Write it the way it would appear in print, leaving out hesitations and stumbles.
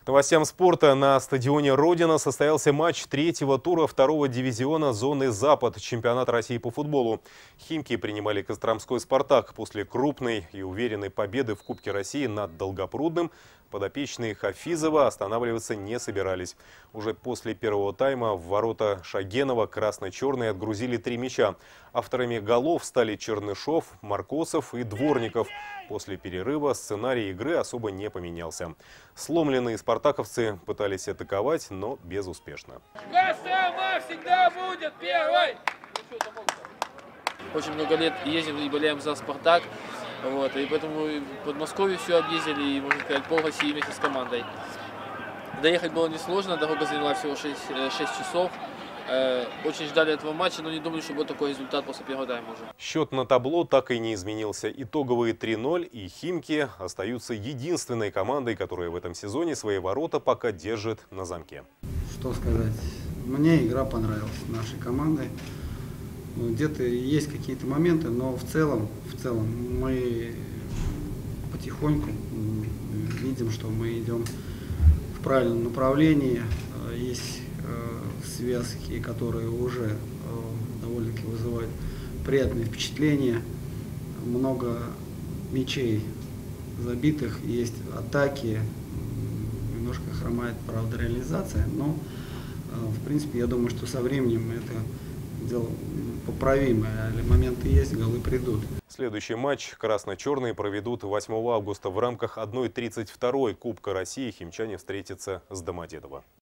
Новостям спорта. На стадионе «Родина» состоялся матч третьего тура второго дивизиона зоны «Запад» чемпионата России по футболу. Химки принимали Костромской «Спартак». После крупной и уверенной победы в Кубке России над Долгопрудным подопечные Хафизова останавливаться не собирались. Уже после первого тайма в ворота Шагенова красно-черные отгрузили 3 мяча. Авторами голов стали Чернышов, Маркосов и Дворников. После перерыва сценарий игры особо не поменялся. Сломленные спартаковцы пытались атаковать, но безуспешно. Кострома всегда будет первой! Очень много лет ездим и болеем за «Спартак». И поэтому Подмосковье все объездили, и, можно сказать, пол России вместе с командой. Доехать было несложно, дорога заняла всего 6 часов. Очень ждали этого матча, но не думали, что будет такой результат после первого тайма уже. Счет на табло так и не изменился. Итоговые 3-0, и «Химки» остаются единственной командой, которая в этом сезоне свои ворота пока держит на замке. Что сказать? Мне игра понравилась нашей командой. Где-то есть какие-то моменты, но в целом мы потихоньку видим, что мы идем в правильном направлении. Есть связки, которые уже довольно-таки вызывают приятные впечатления. Много мячей забитых, есть атаки, немножко хромает, правда, реализация, но в принципе я думаю, что со временем это дело поправимое, моменты есть, голы придут. Следующий матч красно-черные проведут 8 августа в рамках 1/32 Кубка России. Химчане встретятся с Домодедово.